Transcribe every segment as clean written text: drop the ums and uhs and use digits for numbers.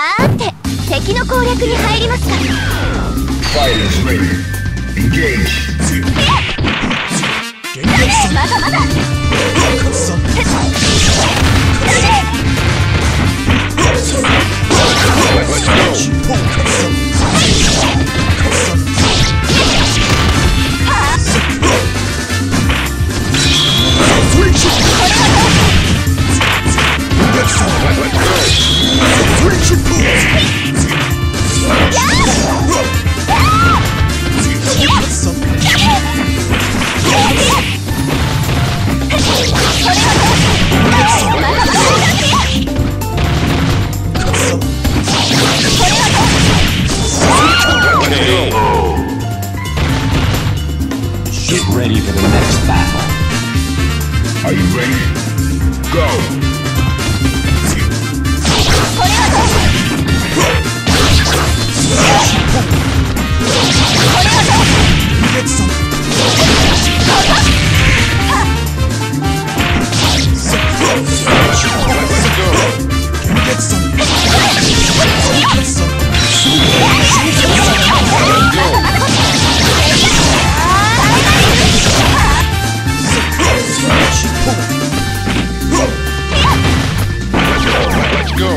さーて、敵の攻略に入りますか。 Fighters ready. Engage. まだまだ。 Get ready for the next battle. Are you ready? Go. Get some. Get some. Let's go.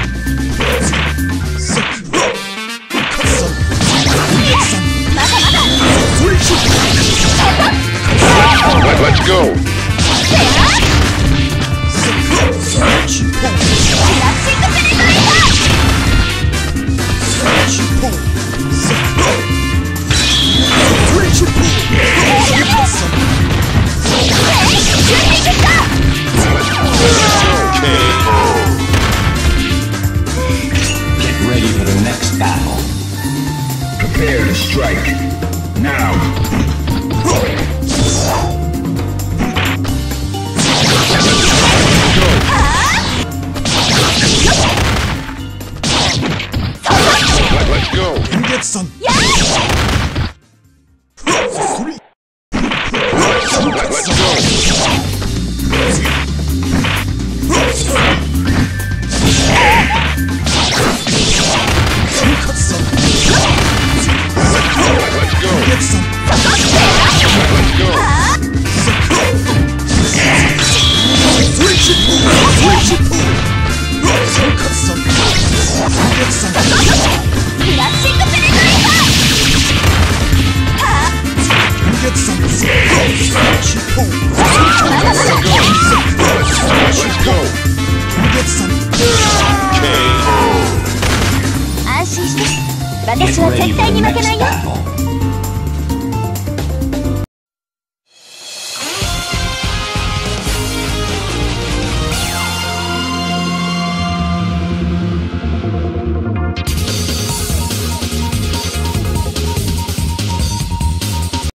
Let's go. Get ready for the next battle. Prepare to strike. Now. Let's go. Get some. Let's go. Let's go. Get some. Let's go. Let's go. 安心して。私 Get は ready 絶 for 対 the に負け next ないよ。 battle.